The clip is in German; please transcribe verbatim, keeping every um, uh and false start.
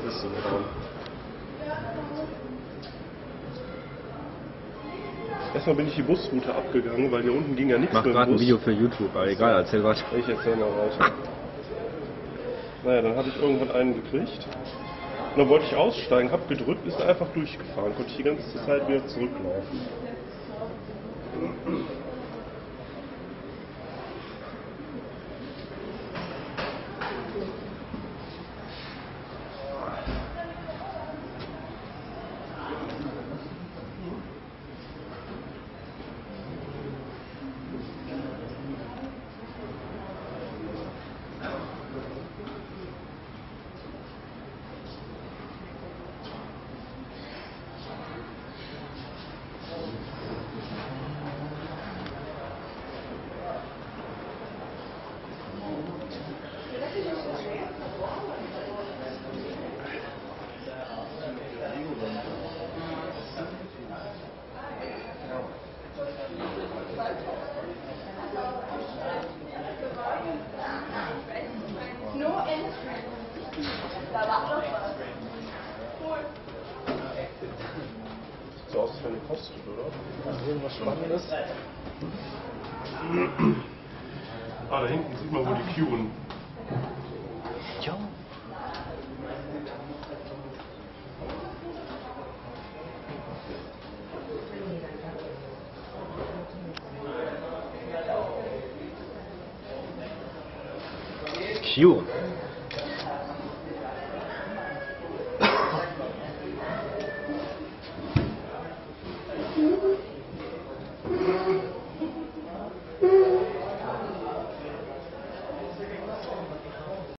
Kiste gehauen. Erstmal bin ich die Busroute abgegangen, weil hier unten ging ja nichts Mach mehr im gerade ein Bus. Video für YouTube, aber egal, erzähl was. Ich erzähl mal weiter. Naja, dann hatte ich irgendwann einen gekriegt. Und dann wollte ich aussteigen, hab gedrückt, ist einfach durchgefahren. Konnte ich die ganze Zeit wieder zurücklaufen. Sieht so aus, als wenn die kostet, oder? Also irgendwas Spannendes. Ah, da hinten sieht man wohl die Queuen. Ja. Q.